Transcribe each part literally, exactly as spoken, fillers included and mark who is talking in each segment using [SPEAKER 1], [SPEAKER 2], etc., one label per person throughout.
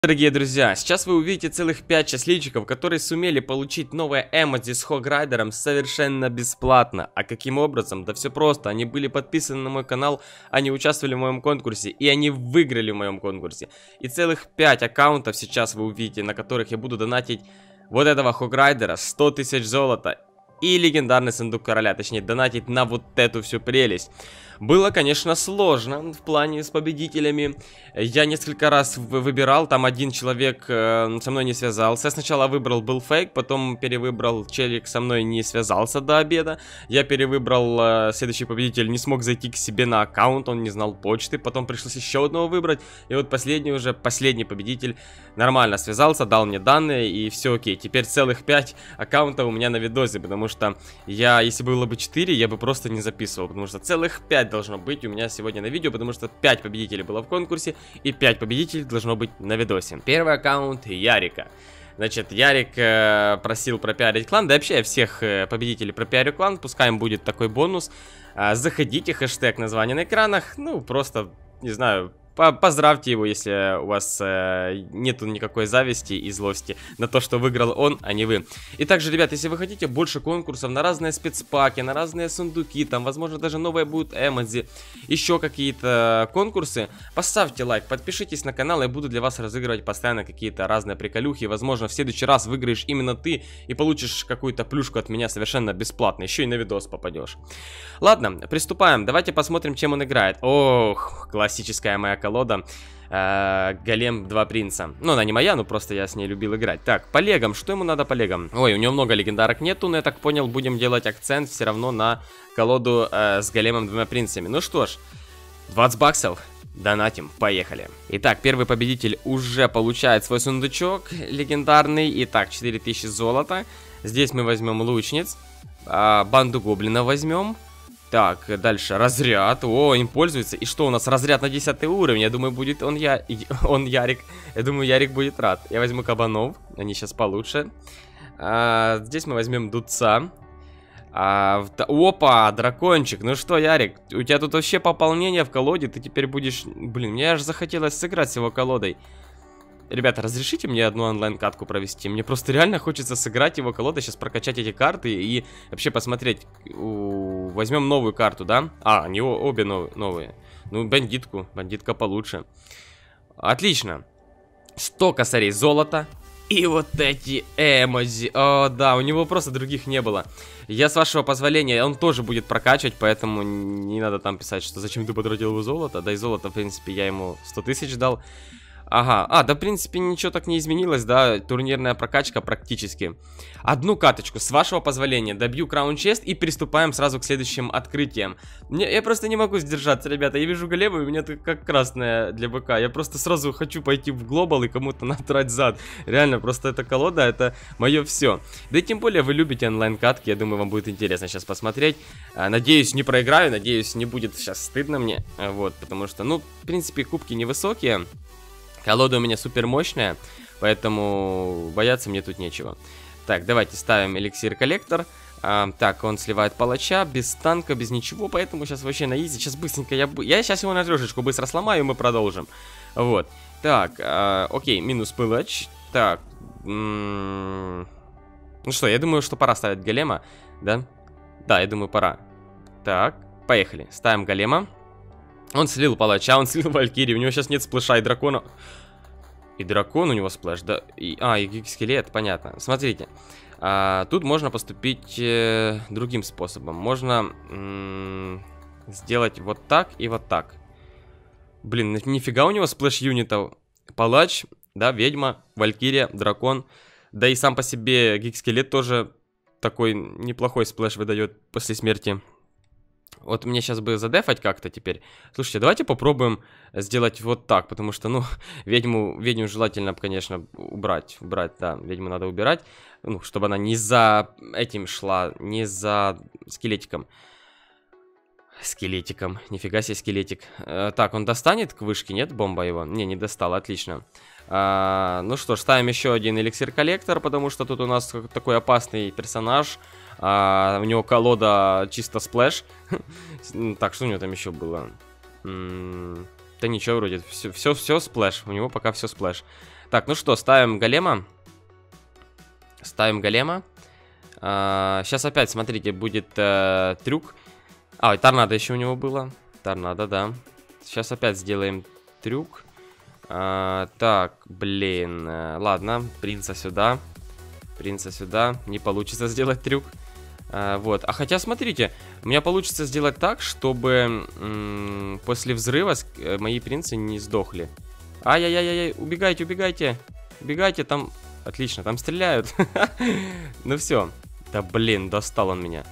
[SPEAKER 1] Дорогие друзья, сейчас вы увидите целых пять счастливчиков, которые сумели получить новое эмодзи с Хограйдером совершенно бесплатно. А каким образом? Да все просто, они были подписаны на мой канал, они участвовали в моем конкурсе, и они выиграли в моем конкурсе. И целых пять аккаунтов сейчас вы увидите, на которых я буду донатить вот этого Хограйдера, сто тысяч золота и легендарный сундук короля, точнее донатить на вот эту всю прелесть. Было, конечно, сложно в плане с победителями. Я несколько раз выбирал, там один человек э, со мной не связался. Я сначала выбрал был фейк, потом перевыбрал, челик со мной не связался до обеда. Я перевыбрал, э, следующий победитель не смог зайти к себе на аккаунт, он не знал почты. Потом пришлось еще одного выбрать. И вот последний уже, последний победитель нормально связался, дал мне данные и все окей. Теперь целых пять аккаунтов у меня на видосе, потому что я, если было бы четыре, я бы просто не записывал, потому что целых пять должно быть у меня сегодня на видео, потому что пять победителей было в конкурсе и пять победителей должно быть на видосе. Первый аккаунт Ярика. Значит, Ярик э, просил пропиарить клан, да вообще я всех э, победителей пропиарю клан, пускай им будет такой бонус. Э, заходите, хэштег название на экранах, ну просто, не знаю... Поздравьте его, если у вас э, нету никакой зависти и злости на то, что выиграл он, а не вы. И также, ребят, если вы хотите больше конкурсов на разные спецпаки, на разные сундуки, там, возможно, даже новые будут эмодзи, еще какие-то конкурсы, поставьте лайк, подпишитесь на канал, я буду для вас разыгрывать постоянно какие-то разные приколюхи. Возможно, в следующий раз выиграешь именно ты и получишь какую-то плюшку от меня совершенно бесплатно, еще и на видос попадешь. Ладно, приступаем, давайте посмотрим, чем он играет. Ох, классическая моя колода, э, Голем два принца. Ну, она не моя, но просто я с ней любил играть. Так, по легам, что ему надо по легам? Ой, у него много легендарок нету, но я так понял, будем делать акцент все равно на колоду э, с Големом двумя принцами. Ну что ж, двадцать баксов, донатим, поехали. Итак, первый победитель уже получает свой сундучок легендарный. Итак, четыре тысячи золота. Здесь мы возьмем лучниц, э, банду гоблинов возьмем. Так, дальше, разряд, о, им пользуется. И что у нас, разряд на десятый уровень, я думаю, будет он, я, он Ярик, я думаю, Ярик будет рад. Я возьму кабанов, они сейчас получше. а, Здесь мы возьмем дудца. а, Опа, дракончик, ну что, Ярик, у тебя тут вообще пополнение в колоде, ты теперь будешь... Блин, мне аж захотелось сыграть с его колодой. Ребята, разрешите мне одну онлайн-катку провести? Мне просто реально хочется сыграть его колодой, сейчас прокачать эти карты и вообще посмотреть. У... Возьмем новую карту, да? А, не обе новые. Ну, бандитку, бандитка получше. Отлично. сто косарей золота. И вот эти эмодзи. О, да, у него просто других не было. Я, с вашего позволения, он тоже будет прокачивать, поэтому не надо там писать, что зачем ты потратил его золото. Да и золото, в принципе, я ему сто тысяч дал. Ага, а, да, в принципе, ничего так не изменилось, да, турнирная прокачка практически. Одну каточку, с вашего позволения, добью краун чест и приступаем сразу к следующим открытиям. Мне, я просто не могу сдержаться, ребята, я вижу голема, и у меня это как красная для БК. Я просто сразу хочу пойти в глобал и кому-то надрать зад. Реально, просто эта колода, это мое все. Да и тем более вы любите онлайн-катки, я думаю, вам будет интересно сейчас посмотреть. Надеюсь, не проиграю, надеюсь, не будет сейчас стыдно мне, вот, потому что, ну, в принципе, кубки невысокие. Колода у меня супер мощная, поэтому бояться мне тут нечего. Так, давайте ставим эликсир коллектор. а, Так, он сливает палача, без танка, без ничего, поэтому сейчас вообще на изи. Сейчас быстренько, я, я сейчас его на трешечку быстро сломаю, и мы продолжим. Вот, так, а, окей, минус пылач. Так, ну что, я думаю, что пора ставить голема, да? Да, я думаю, пора. Так, поехали, ставим голема. Он слил палача, он слил валькирии, у него сейчас нет сплэша и дракона. И дракон у него сплэш, да. И, а, и скелет, понятно. Смотрите, а, тут можно поступить э, другим способом. Можно сделать вот так и вот так. Блин, нифига у него сплэш юнитов. Палач, да, ведьма, валькирия, дракон. Да и сам по себе гиг-скелет тоже такой неплохой сплэш выдает после смерти. Вот мне сейчас бы задефать как-то теперь. Слушайте, давайте попробуем сделать вот так, потому что, ну, ведьму, ведьму желательно, конечно, убрать. Убрать, да, ведьму надо убирать, ну, чтобы она не за этим шла, не за скелетиком. Скелетиком, нифига себе скелетик. э, Так, он достанет к вышке, нет, бомба его? Не, не достал, отлично. а, Ну что ж, ставим еще один эликсир коллектор, потому что тут у нас такой опасный персонаж. А, у него колода чисто сплэш. Так, что у него там еще было? М -м да ничего вроде. Все, все, все сплэш. У него пока все сплэш. Так, ну что, ставим голема. Ставим голема. А, сейчас опять, смотрите, будет а, трюк. А, и торнадо еще у него было. Торнадо, да. Сейчас опять сделаем трюк. А, так, блин. Ладно, принца сюда. Принца сюда. Не получится сделать трюк. А, вот. А хотя, смотрите, у меня получится сделать так, чтобы после взрыва мои принцы не сдохли. Ай-яй-яй-яй, убегайте, убегайте. Убегайте, там... Отлично, там стреляют. Ну все. Да блин, достал он меня.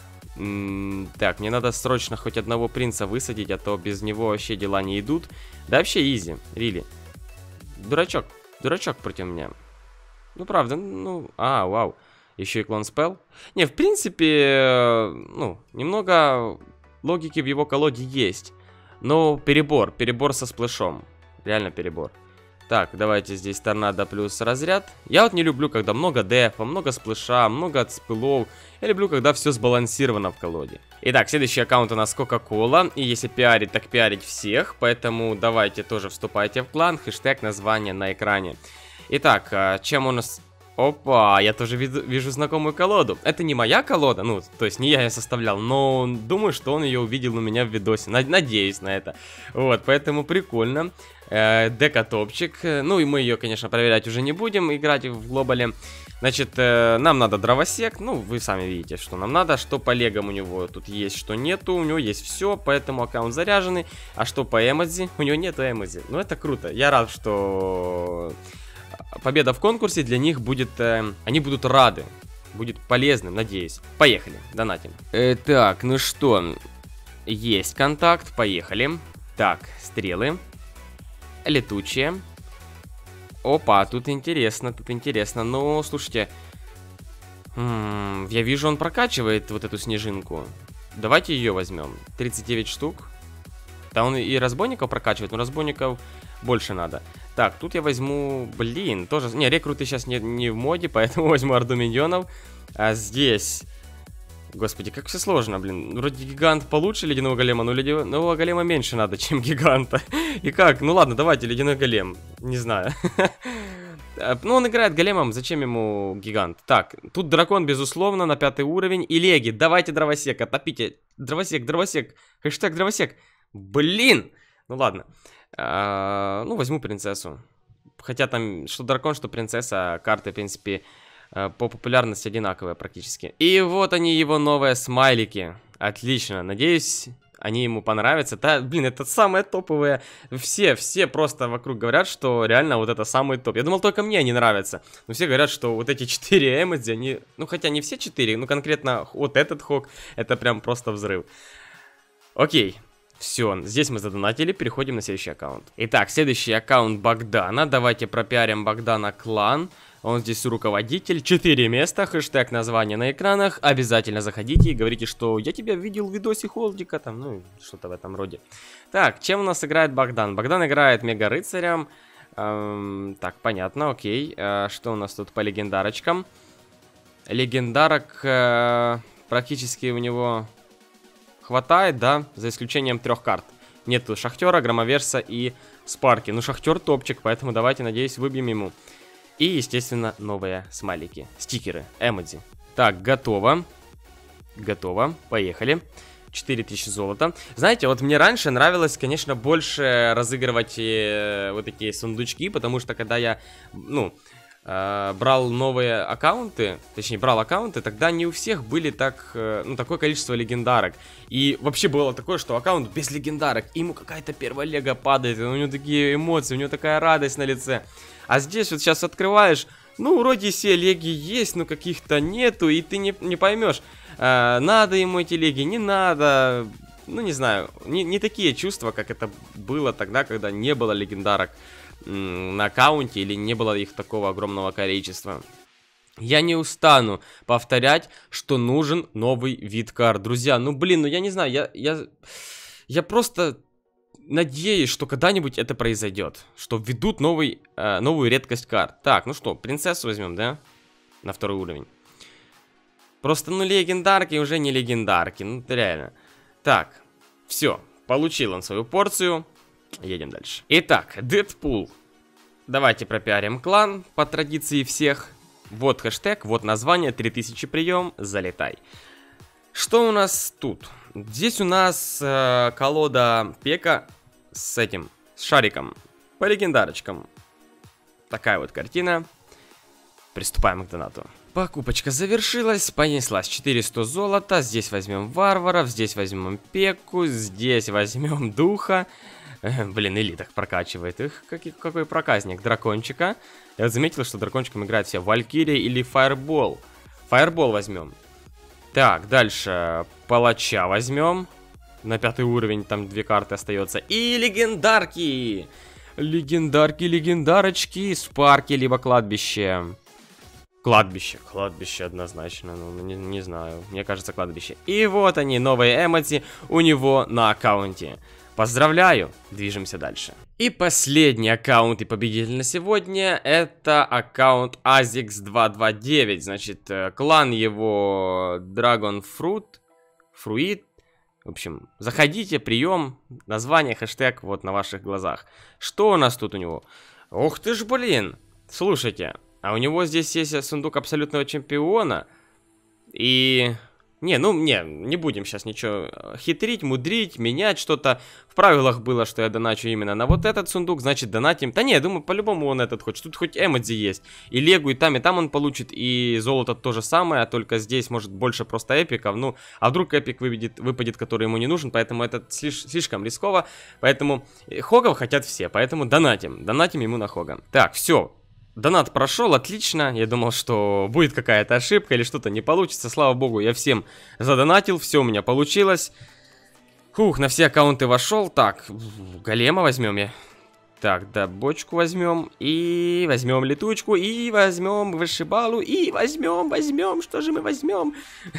[SPEAKER 1] Так, мне надо срочно хоть одного принца высадить, а то без него вообще дела не идут. Да вообще изи, рили. Дурачок, дурачок против меня. Ну правда, ну... А, вау. Еще и клон спел. Не, в принципе, ну, немного логики в его колоде есть. Но перебор, перебор со сплэшом. Реально перебор. Так, давайте здесь торнадо плюс разряд. Я вот не люблю, когда много дефа, много сплэша, много отспылов. Я люблю, когда все сбалансировано в колоде. Итак, следующий аккаунт у нас Кока-Кола. И если пиарить, так пиарить всех. Поэтому давайте тоже вступайте в клан. Хэштег, название на экране. Итак, чем у нас... Опа, я тоже вижу, вижу знакомую колоду. Это не моя колода, ну, то есть не я ее составлял, но думаю, что он ее увидел у меня в видосе. Надеюсь на это. Вот, поэтому прикольно. Э, дека топчик. Ну и мы ее, конечно, проверять уже не будем, играть в глобале. Значит, э, нам надо дровосек. Ну, вы сами видите, что нам надо. Что по легам у него тут есть, что нету. У него есть все, поэтому аккаунт заряженный. А что по эмодзи? У него нету эмодзи. Ну, это круто. Я рад, что... победа в конкурсе для них будет... Э, они будут рады. Будет полезным, надеюсь. Поехали, донатим. Э, так, ну что. Есть контакт, поехали. Так, стрелы. Летучие. Опа, тут интересно, тут интересно. Ну, слушайте. М-м, я вижу, он прокачивает вот эту снежинку. Давайте ее возьмем. тридцать девять штук. Да он и разбойников прокачивает, но разбойников больше надо. Так, тут я возьму, блин, тоже... Не, рекруты сейчас не, не в моде, поэтому возьму орду миньонов. А здесь... Господи, как все сложно, блин. Вроде гигант получше ледяного голема, но ледяного голема меньше надо, чем гиганта. И как? Ну ладно, давайте ледяной голем. Не знаю. Ну, он играет големом, зачем ему гигант? Так, тут дракон, безусловно, на пятый уровень. И леги, давайте дровосека, топите. Дровосек, дровосек, хэштег дровосек. Блин! Ну ладно. А, ну, возьму принцессу. Хотя там, что дракон, что принцесса, карты, в принципе, по популярности одинаковые практически. И вот они, его новые смайлики. Отлично, надеюсь, они ему понравятся. Да, блин, это самые топовые. Все, все просто вокруг говорят, что реально вот это самый топ. Я думал, только мне они нравятся. Но все говорят, что вот эти четыре эмодзи, они... Ну, хотя не все четыре, ну, конкретно вот этот хок, это прям просто взрыв. Окей. Все, здесь мы задонатили, переходим на следующий аккаунт. Итак, следующий аккаунт Богдана. Давайте пропиарим Богдана клан. Он здесь руководитель. Четыре места, хэштег название на экранах. Обязательно заходите и говорите, что я тебя видел в видосе Холдика. Там, ну, что-то в этом роде. Так, чем у нас играет Богдан? Богдан играет мега-рыцарем. Эм, так, понятно, окей. Э, что у нас тут по легендарочкам? Легендарок э, практически у него... хватает, да, за исключением трех карт. Нету Шахтера, Громоверса и Спарки. Ну, Шахтер топчик, поэтому давайте, надеюсь, выбьем ему. И, естественно, новые смайлики. Стикеры, эмодзи. Так, готово. Готово, поехали. четыре тысячи золота. Знаете, вот мне раньше нравилось, конечно, больше разыгрывать э, вот такие сундучки, потому что когда я, ну... брал новые аккаунты, точнее брал аккаунты, тогда не у всех были так, ну, такое количество легендарок. И вообще было такое, что аккаунт без легендарок, ему какая-то первая лего падает, у него такие эмоции, у него такая радость на лице. А здесь вот сейчас открываешь, ну, вроде все леги есть, но каких-то нету, и ты не, не поймешь, э, надо ему эти леги, не надо. Ну, не знаю, не, не такие чувства, как это было тогда, когда не было легендарок на аккаунте или не было их такого огромного количества. Я не устану повторять, что нужен новый вид карт. Друзья, ну блин, ну я не знаю, я, я, я просто надеюсь, что когда-нибудь это произойдет. Что введут новый, э, новую редкость карт. Так, ну что, принцессу возьмем, да? На второй уровень. Просто, ну, легендарки уже не легендарки, ну реально. Так, все, получил он свою порцию. Едем дальше. Итак, Дэдпул. Давайте пропиарим клан по традиции всех. Вот хэштег, вот название, три тысячи прием, залетай. Что у нас тут? Здесь у нас э, колода Пека с этим, с шариком, по легендарочкам. Такая вот картина. Приступаем к донату. Покупочка завершилась, понеслась четыреста золота. Здесь возьмем варваров, здесь возьмем Пеку, здесь возьмем духа. Э, блин, элитах прокачивает их. Какой, какой проказник? Дракончика. Я вот заметил, что дракончиком играют все Валькирия или Фаербол. Фаербол возьмем. Так, дальше палача возьмем. На пятый уровень, там две карты остается. И легендарки. Легендарки, легендарочки. Спарки, либо кладбище. Кладбище, кладбище однозначно, ну не, не знаю, мне кажется кладбище. И вот они, новые эмоти у него на аккаунте. Поздравляю, движемся дальше. И последний аккаунт и победитель на сегодня это аккаунт Азикс два два девять. Значит, клан его Dragon Fruit, Fruit. В общем, заходите, прием, название, хэштег вот на ваших глазах. Что у нас тут у него? Ух ты ж, блин, слушайте. А у него здесь есть сундук абсолютного чемпиона. И... Не, ну, не, не будем сейчас ничего хитрить, мудрить, менять что-то. В правилах было, что я доначу именно на вот этот сундук, значит донатим. Да не, я думаю, по-любому он этот хочет. Тут хоть эмодзи есть. И легу, и там, и там он получит. И золото то же самое, только здесь может больше просто эпиков. Ну, а вдруг эпик выпадет, выпадет, который ему не нужен, поэтому это слиш, слишком рисково. Поэтому хогов хотят все, поэтому донатим. Донатим ему на хога. Так, все. Донат прошел, отлично. Я думал, что будет какая-то ошибка или что-то не получится. Слава богу, я всем задонатил, все у меня получилось. Фух, на все аккаунты вошел. Так, голема возьмем я. Так, да, бочку возьмем. И возьмем летучку. И возьмем вышибалу. И возьмем, возьмем. Что же мы возьмем?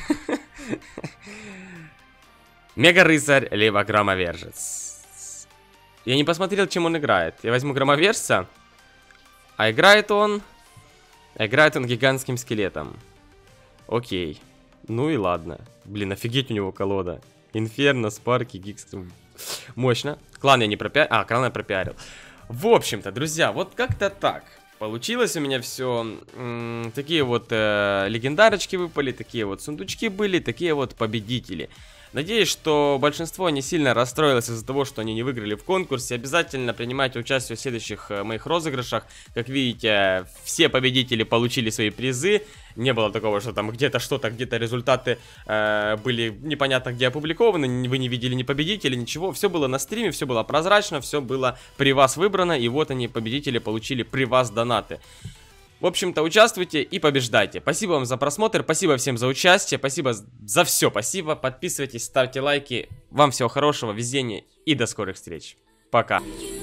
[SPEAKER 1] Мега-рыцарь, либо громовержец. Я не посмотрел, чем он играет. Я возьму громовержца. А играет он... Играет он гигантским скелетом. Окей. Ну и ладно. Блин, офигеть у него колода. Инферно, Спарки, Гикс. Мощно. Клан я не пропиарил. А, клан я пропиарил. В общем-то, друзья, вот как-то так. Получилось у меня все. Такие вот э, легендарочки выпали, такие вот сундучки были, такие вот победители. Надеюсь, что большинство не сильно расстроилось из-за того, что они не выиграли в конкурсе. Обязательно принимайте участие в следующих моих розыгрышах. Как видите, все победители получили свои призы. Не было такого, что там где-то что-то, где-то результаты э, были непонятно где опубликованы. Вы не видели ни победителя, ничего. Все было на стриме, все было прозрачно, все было при вас выбрано. И вот они, победители, получили при вас донаты. В общем-то, участвуйте и побеждайте. Спасибо вам за просмотр, спасибо всем за участие, спасибо за все, спасибо. Подписывайтесь, ставьте лайки. Вам всего хорошего, везения и до скорых встреч. Пока.